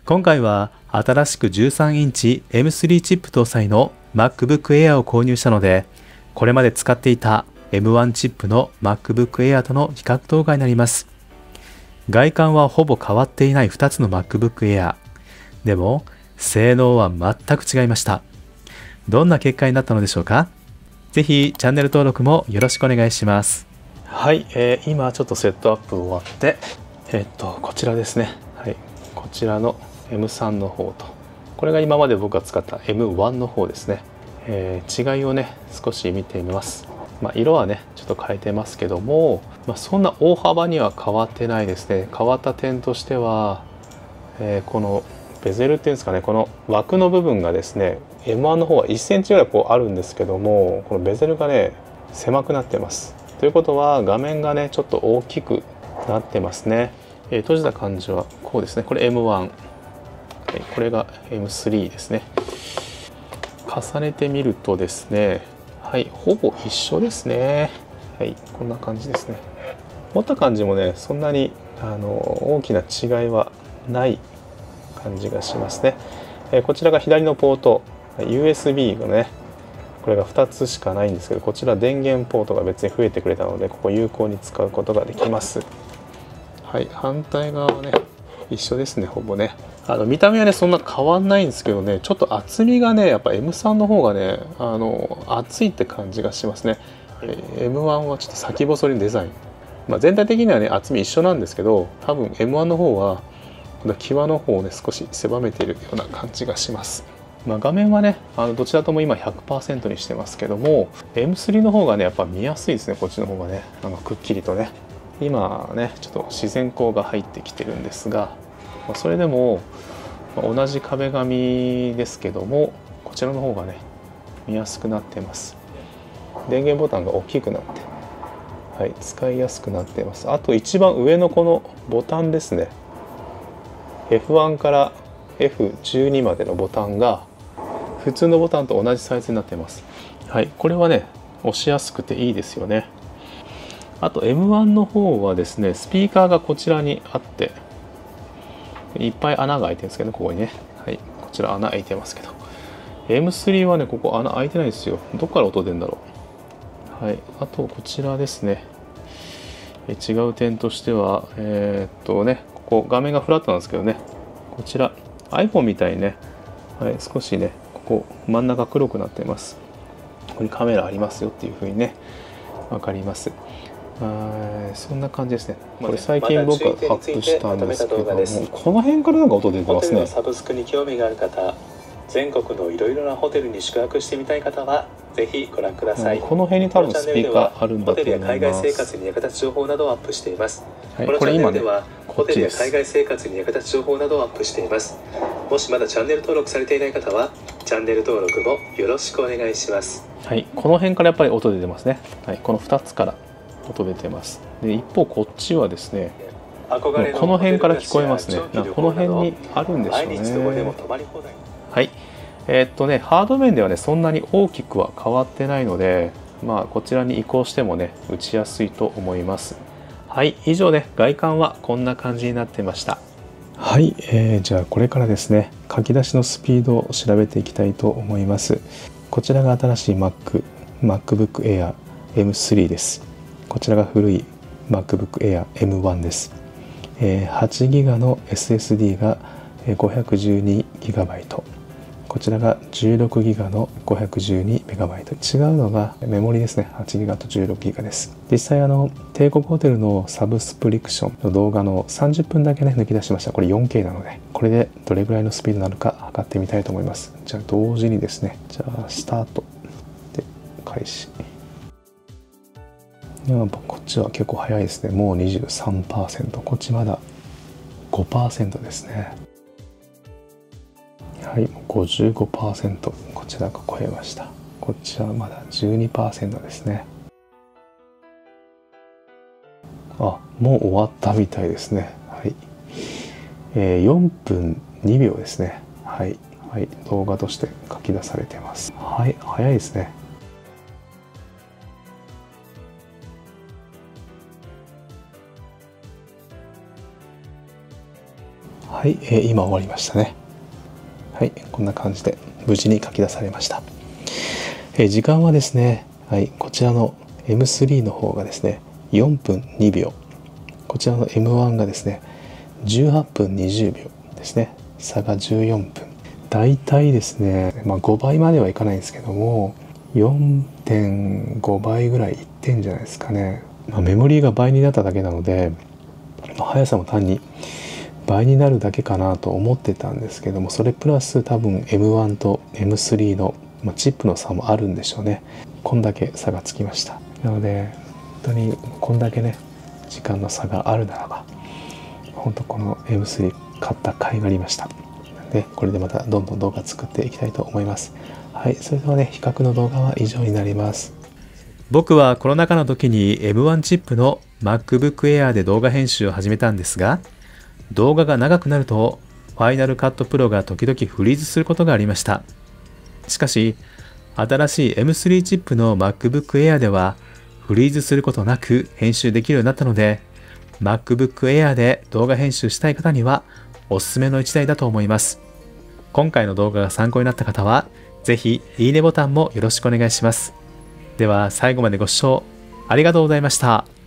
今回は新しく13インチ M3 チップ搭載の MacBook Air を購入したので、これまで使っていた M1 チップの MacBook Air との比較動画になります。外観はほぼ変わっていない2つの MacBook Air。でも、性能は全く違いました。どんな結果になったのでしょうか？ぜひチャンネル登録もよろしくお願いします。はい、今ちょっとセットアップ終わって、こちらですね。はい、こちらの M3 の方と、これが今まで僕が使った M1 の方ですね。違いをね、少し見てみます。色はね、ちょっと変えてますけども、そんな大幅には変わってないですね。変わった点としては、このベゼルっていうんですかね、この枠の部分がですね、M1 の方は1センチぐらいこうあるんですけども、このベゼルがね、狭くなってます。ということは画面がね、ちょっと大きくなってますね。閉じた感じはこうですね。これ M1、はい、これが M3 ですね。重ねてみるとですね、はい、ほぼ一緒ですね。はい、こんな感じですね。持った感じもね、そんなに大きな違いはない感じがしますね。こちらが左のポート、USB がね、これが2つしかないんですけど、こちら電源ポートが別に増えてくれたので、ここ有効に使うことができます。はい、反対側はね、一緒ですね、ほぼね。見た目はね、そんな変わんないんですけどね、ちょっと厚みがね、やっぱ M3 の方がね、厚いって感じがしますね。M1 はちょっと先細りのデザイン。全体的にはね、厚み一緒なんですけど、多分 M1 の方は、際の方をね、少し狭めているような感じがします。画面はね、どちらとも今 100% にしてますけども、M3 の方がね、やっぱ見やすいですね、こっちの方がね、くっきりとね。今ね、ちょっと自然光が入ってきてるんですが、それでも同じ壁紙ですけども、こちらの方がね、見やすくなってます。電源ボタンが大きくなって、はい、使いやすくなっています。あと一番上のこのボタンですね。F1 から F12 までのボタンが普通のボタンと同じサイズになっています。はい、これはね、押しやすくていいですよね。あと M1 の方はですね、スピーカーがこちらにあって、いっぱい穴が開いてるんですけどね、ここにね。はい、こちら穴開いてますけど。M3 はね、ここ穴開いてないですよ。どこから音出るんだろう。はい、あとこちらですね。違う点としては、ここ画面がフラットなんですけどね、こちら iPhone みたいにね、はい、少しね、ここ真ん中黒くなっています。ここにカメラありますよっていう風にね、分かります。そんな感じですね。これ最近僕はアップしたんですけども、この辺からなんか音出てますね。 ホテルのサブスクに興味がある方、全国のいろいろなホテルに宿泊してみたい方はぜひご覧ください。 この辺に多分スピーカーあるんだと思います。 ホテルや海外生活に役立つ情報などをアップしています。 はい、 このチャンネルではホテルや海海外生活に役立つ情報などをアップしています。もしまだチャンネル登録されていない方はチャンネル登録もよろしくお願いします。 はい、この辺からやっぱり音出てますね。はい、この2つから音出てます。で、一方こっちはですね、この辺から聞こえますね。この辺にあるんでしょうね。はい。ハード面ではね、そんなに大きくは変わってないので、こちらに移行してもね、打ちやすいと思います。はい、以上ね、外観はこんな感じになってました。はい、じゃあこれからですね、書き出しのスピードを調べていきたいと思います。こちらが新しい MacBook Air M3 です。こちらが古い MacBook Air M1 です。8GB の SSD が 512GB、こちらが 16GB の 512MB。違うのがメモリですね。8GB と 16GB です。実際帝国ホテルのサブスプリクションの動画の30分だけね抜き出しました。これ 4K なので、これでどれぐらいのスピードになるか測ってみたいと思います。じゃあ同時にですね、じゃあスタートで開始。こっちは結構早いですね。もう 23%、こっちまだ 5% ですね。はい、55%、こちらが超えました。こっちはまだ 12% ですね。もう終わったみたいですね。はい。4分2秒ですね。はい。はい、動画として書き出されています。はい、早いですね。ははい、今終わりましたね。はい、こんな感じで無事に書き出されました。時間はですね、はい、こちらの M3 の方がですね、4分2秒。こちらの M1 がですね、18分20秒ですね。差が14分。だいたいですね、5倍まではいかないんですけども、4.5 倍ぐらいいってんじゃないですかね。メモリーが倍になっただけなので、速さも単に倍になるだけかなと思ってたんですけども、それプラス多分 M1 と M3 の、チップの差もあるんでしょうね。こんだけ差がつきました。なので本当にこんだけね時間の差があるならば、本当この M3 買った甲斐がありました。でこれでまたどんどん動画作っていきたいと思います。はい、それではね、比較の動画は以上になります。僕はコロナ禍の時に M1 チップの MacBook Air で動画編集を始めたんですが、動画が長くなると Final Cut Pro が時々フリーズすることがありました。しかし新しい M3 チップの MacBook Air ではフリーズすることなく編集できるようになったので、 MacBook Air で動画編集したい方にはおすすめの一台だと思います。今回の動画が参考になった方はぜひいいねボタンもよろしくお願いします。では最後までご視聴ありがとうございました。